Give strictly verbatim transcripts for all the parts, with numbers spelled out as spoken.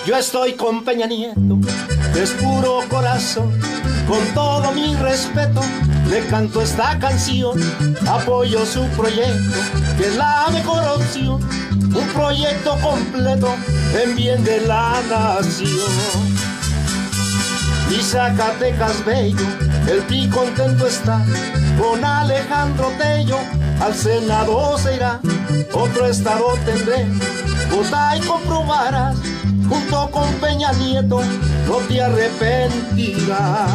Yo estoy con Peña Nieto, es puro corazón. Con todo mi respeto, le canto esta canción. Apoyo su proyecto, que es la mejor opción. Un proyecto completo en bien de la nación. Y Zacatecas bello, el P R I contento está. Con Alejandro Tello al Senado se irá. Otro estado tendré, vota y comprobarás. Junto con Peña Nieto no te arrepentirás.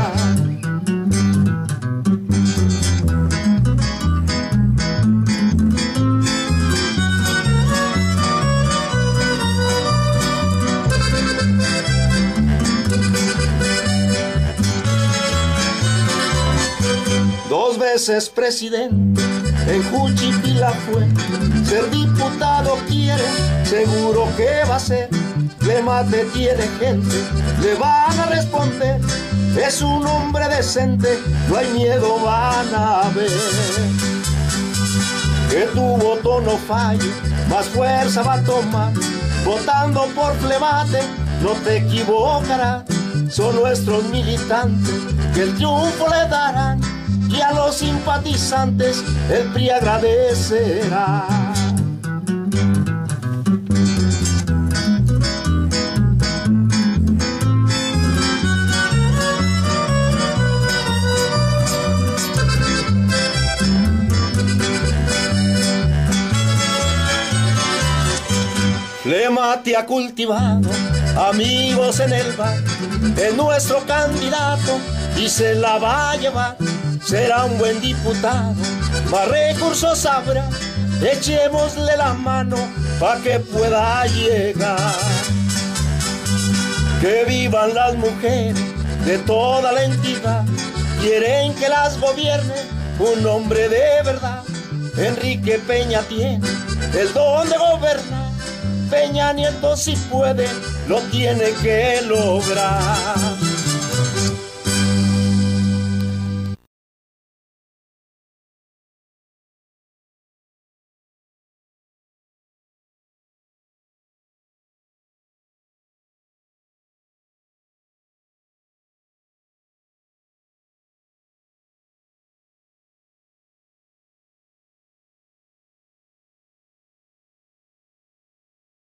Dos veces presidente, en Juchipila fue. Ser diputado quiere, seguro que va a ser. Le mate tiene gente, le van a responder. Es un hombre decente, no hay miedo, van a ver. Que tu voto no falle, más fuerza va a tomar. Votando por Flemate, no te equivocarás. Son nuestros militantes que el triunfo le darán. Y a los simpatizantes el P R I agradecerá. Flemate ha cultivado amigos en el bar, es nuestro candidato y se la va a llevar. Será un buen diputado, más recursos habrá. Echémosle la mano pa' que pueda llegar. Que vivan las mujeres de toda la entidad. Quieren que las gobierne un hombre de verdad. Enrique Peña tiene el don de gobernar. Peña Nieto si puede, lo tiene que lograr.